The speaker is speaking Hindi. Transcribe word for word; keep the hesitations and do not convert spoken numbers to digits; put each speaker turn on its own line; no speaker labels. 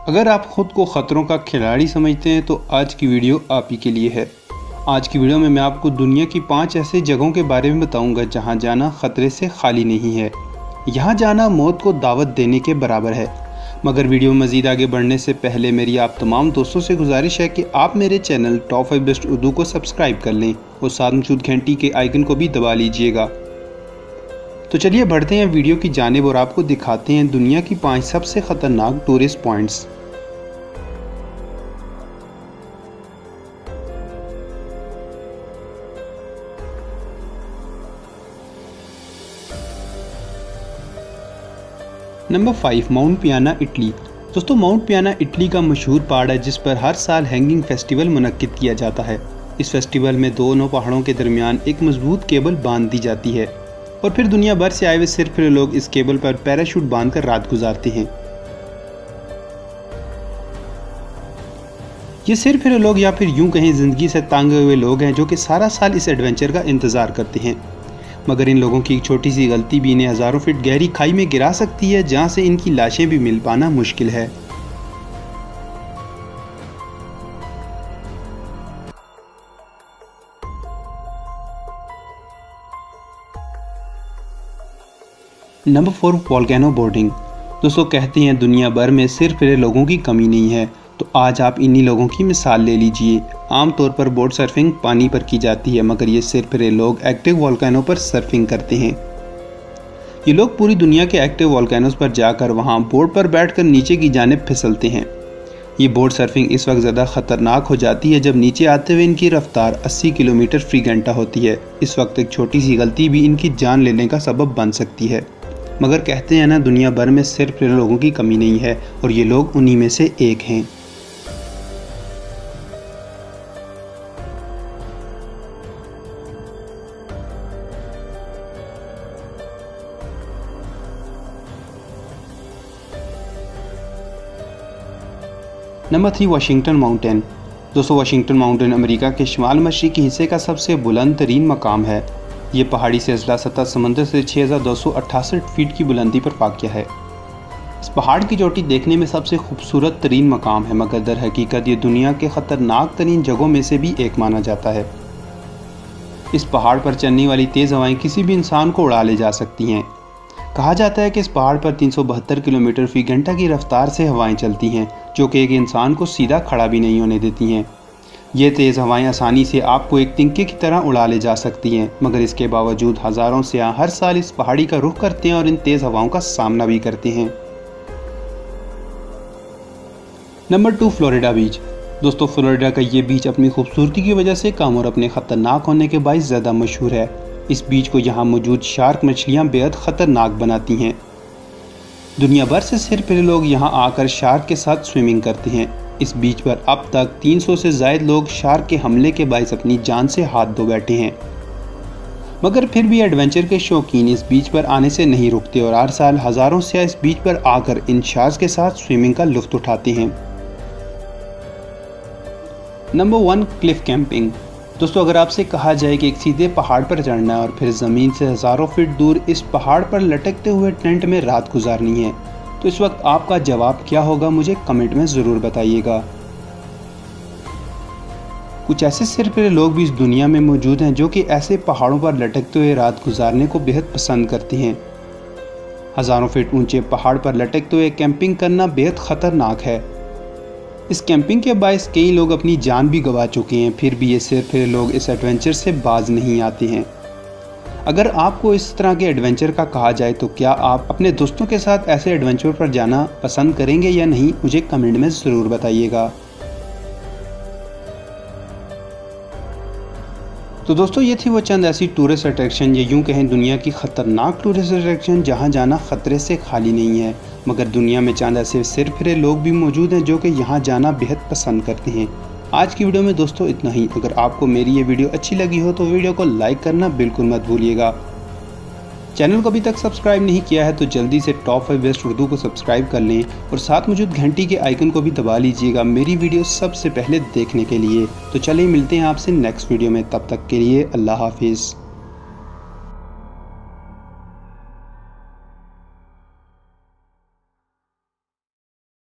अगर आप खुद को ख़तरों का खिलाड़ी समझते हैं तो आज की वीडियो आप ही के लिए है। आज की वीडियो में मैं आपको दुनिया की पांच ऐसे जगहों के बारे में बताऊंगा जहां जाना ख़तरे से खाली नहीं है। यहां जाना मौत को दावत देने के बराबर है। मगर वीडियो में मज़ीद आगे बढ़ने से पहले मेरी आप तमाम दोस्तों से गुजारिश है कि आप मेरे channel top five best Urdu को सब्सक्राइब कर लें और साथ मौजूद घंटी के आइकन को भी दबा लीजिएगा। तो चलिए बढ़ते हैं वीडियो की जानिब और आपको दिखाते हैं दुनिया की पांच सबसे ख़तरनाक tourist points. Number five, Mount Piana, Italy. दोस्तों, माउंट पियाना इटली का मशहूर पहाड़ है जिस पर हर साल हैंगिंग फेस्टिवल मुनक्किद किया जाता है। इस फेस्टिवल में दोनों पहाड़ों के दरमियान एक मजबूत केबल बांध दी जाती है और फिर दुनिया भर से आए हुए सिरफिरे लोग इस केबल पर पैराशूट बांधकर रात गुजारते हैं। ये सिरफिरे लोग या फिर यूं कहें जिंदगी से तंग हुए लोग हैं जो कि सारा साल इस एडवेंचर का इंतज़ार करते हैं। मगर इन लोगों की एक छोटी सी गलती भी इन्हें हज़ारों फीट गहरी खाई में गिरा सकती है जहां से इनकी लाशें भी मिल पाना मुश्किल है। Number four, volcano boarding. दोस्तों, कहते हैं दुनिया भर में सिरफिरे लोगों की कमी नहीं है, तो आज आप इन्हीं लोगों की मिसाल ले लीजिए। आमतौर पर बोट सर्फिंग पानी पर की जाती है, मगर ये सिरफिरे लोग एक्टिव वोल्केनो पर सर्फिंग करते हैं। ये लोग पूरी दुनिया के एक्टिव वोल्केनोस पर जाकर वहाँ बोट पर बैठकर नीचे की जानिब फिसलते हैं। ये बोट सर्फिंग इस वक्त ज़्यादा ख़तरनाक हो जाती है जब नीचे आते हुए इनकी रफ्तार अस्सी किलोमीटर फी घंटा होती है। इस वक्त एक छोटी सी गलती भी इनकी जान लेने का सबब बन सकती है। मगर कहते हैं ना, दुनिया भर में सिरफिरे लोगों की कमी नहीं है और ये लोग उन्हीं में से एक हैं। Number three, Washington mountain. दोस्तों, वाशिंगटन माउंटेन अमेरिका के शुमाल मशरक़ी हिस्से का सबसे बुलंद तरीन मकाम है। ये पहाड़ी से अज़ला सतह समंदर से छः हज़ार दो सौ अट्ठासठ फीट की बुलंदी पर वाक़या है। इस पहाड़ की चोटी देखने में सबसे खूबसूरत तरीन मकाम है, मगर दर हकीकत ये दुनिया के ख़तरनाक तरीन जगहों में से भी एक माना जाता है। इस पहाड़ पर चलने वाली तेज़ हवाएँ किसी भी इंसान को उड़ा ले जा सकती हैं। कहा जाता है कि इस पहाड़ पर तीन सौ बहत्तर किलोमीटर फी घंटा की रफ्तार से हवाएं चलती हैं, जो कि एक इंसान को सीधा खड़ा भी नहीं होने देती हैं। ये तेज़ हवाएं आसानी से आपको एक तिनके की तरह उड़ा ले जा सकती हैं, मगर इसके बावजूद हज़ारों सयाह हर साल इस पहाड़ी का रुख करते हैं और इन तेज़ हवाओं का सामना भी करते हैं। Number two, Florida beach. दोस्तों, फ्लोरिडा का ये बीच अपनी खूबसूरती की वजह से कम और अपने ख़तरनाक होने के बायस ज़्यादा मशहूर है। इस बीच को यहाँ मौजूद शार्क मछलियाँ बेहद ख़तरनाक बनाती हैं। दुनिया भर से सिरफिरे लोग यहाँ आकर शार्क के साथ स्विमिंग करते हैं। इस बीच पर अब तक तीन सौ से ज़ायद लोग शार्क के हमले के बायस अपनी जान से हाथ धो बैठे हैं। मगर फिर भी एडवेंचर के शौकीन इस बीच पर आने से नहीं रुकते और हर साल हज़ारों से इस बीच पर आकर इन शार्क्स के साथ स्विमिंग का लुत्फ़ उठाते हैं। Number one, cliff camping. दोस्तों, अगर आपसे कहा जाए कि एक सीधे पहाड़ पर चढ़ना है और फिर ज़मीन से हज़ारों फीट दूर इस पहाड़ पर लटकते हुए टेंट में रात गुजारनी है, तो इस वक्त आपका जवाब क्या होगा, मुझे कमेंट में ज़रूर बताइएगा। कुछ ऐसे सिरफिरे लोग भी इस दुनिया में मौजूद हैं जो कि ऐसे पहाड़ों पर लटकते हुए रात गुजारने को बेहद पसंद करते हैं। हज़ारों फीट ऊंचे पहाड़ पर लटकते हुए कैंपिंग करना बेहद ख़तरनाक है। इस कैंपिंग के बायस कई लोग अपनी जान भी गंवा चुके हैं, फिर भी ये सिरफिरे लोग इस एडवेंचर से बाज नहीं आते हैं। अगर आपको इस तरह के एडवेंचर का कहा जाए तो क्या आप अपने दोस्तों के साथ ऐसे एडवेंचर पर जाना पसंद करेंगे या नहीं, मुझे कमेंट में ज़रूर बताइएगा। तो दोस्तों, ये थी वो चंद ऐसी टूरिस्ट अट्रैक्शन या यूं कहें दुनिया की ख़तरनाक टूरिस्ट अट्रैक्शन जहां जाना ख़तरे से खाली नहीं है, मगर दुनिया में चंद ऐसे सिरफिरे लोग भी मौजूद हैं जो कि यहाँ जाना बेहद पसंद करते हैं। आज की वीडियो में दोस्तों इतना ही। अगर आपको मेरी ये वीडियो अच्छी लगी हो तो वीडियो को लाइक करना बिल्कुल मत भूलिएगा। चैनल को अभी तक सब्सक्राइब नहीं किया है तो जल्दी से टॉप फाइव बेस्ट उर्दू को सब्सक्राइब कर लें और साथ मौजूद घंटी के आइकन को भी दबा लीजिएगा मेरी वीडियो सबसे पहले देखने के लिए। तो चलिए मिलते हैं आपसे नेक्स्ट वीडियो में, तब तक के लिए अल्लाह हाफिज़।